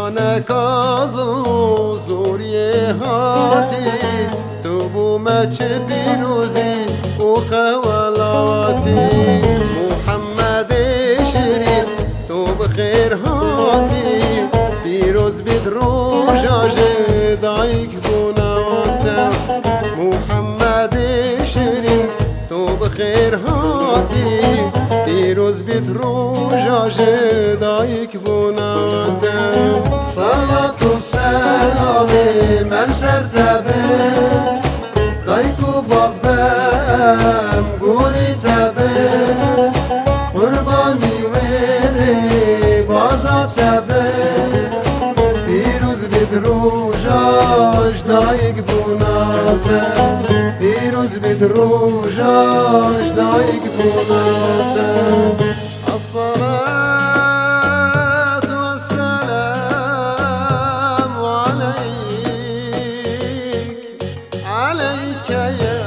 نکازل و زوری هاتی تو بومه چه بیروزی و خوالاتی محمد شیرین تو بخیر هاتی بیروز بید روژاج دایک بوناتا محمد شیرین تو بخیر هاتی بیروز بید روژاج دایک بوناتا صلاة و سلام من سرتبه دایک و بابم گوری تبه قربانی ویری بازا تبه پیروز بید روژاش دایک بوناتا پیروز بید روژاش دایک بوناتا عليك يا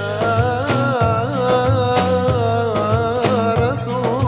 رسول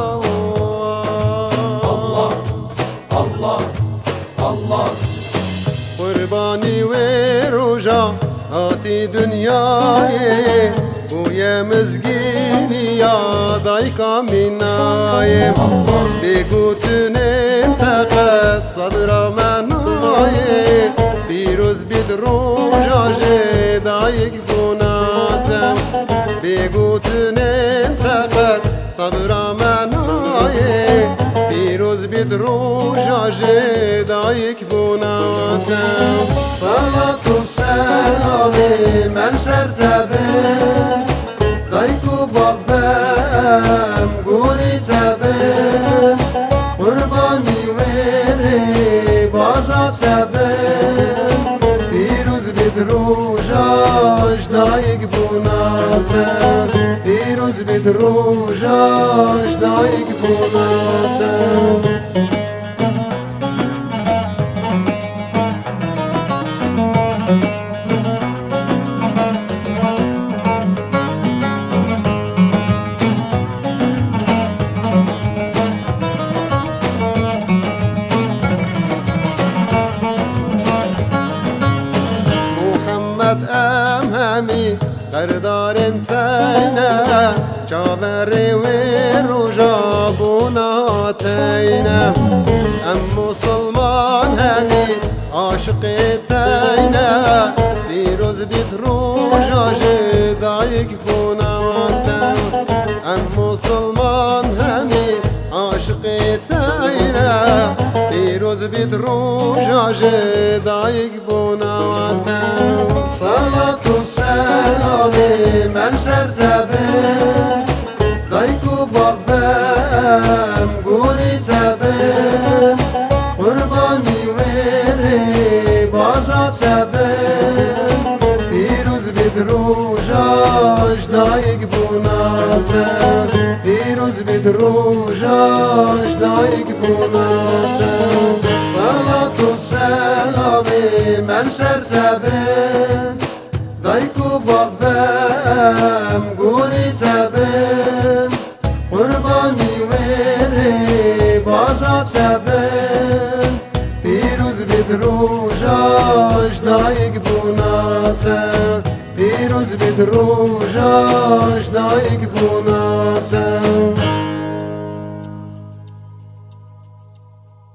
الله الله الله قرباني وروجا هاتي دنياي ويا مزقيني يا ضيقة من نايم بيقوتن انتقد صدر منايم بيروز بدروجا دايق بوناتم بيقوتن انتقد صبر منايم بيروز بدروجا دايق بوناتم صلاة السلام من سرتبه دايق بابم قوري تبه قرباني ويري بازا تبه بيروز بدروجاش دايق بوناتا بيروز بدروجاش دايق بوناتا أمهمي قردار انتينا جابري وروجابونا تينا أم مسلمان همي عاشقي تينا بيروز بيت روجا دايق بونا أم مسلمان همي عاشقي تينا بيروز بيت روجا دايق بونا صلاة السلام من سرتبه دايق بابم قوري تبه قرباني ويري بازا تبه بيروز بدروجاش دايق بوناتا بيروز بدروجاش دايق بوناتا صلاة السلام من سرتبه دايق بابم قوري تبه قرباني ويري بازا تبه بيروز بدروجاش دايق بوناتا بيروز بدروجاش دايق بوناتا